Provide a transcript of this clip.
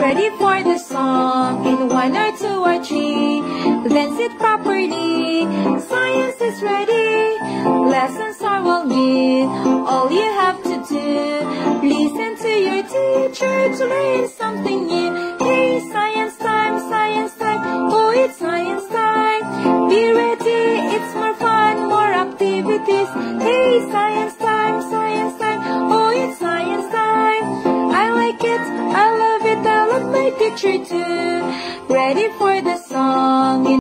Ready for the song in 1 or 2 or 3. Then sit properly. Science is ready. Lessons are well due. All you have to do, listen to your teacher to learn something new. Hey, science time, science time. Oh, it's science time. Be ready, it's more fun, more activities. Hey, science time, science time. Oh, it's science time. I like it, I love it, I love my teacher too. Ready for the song.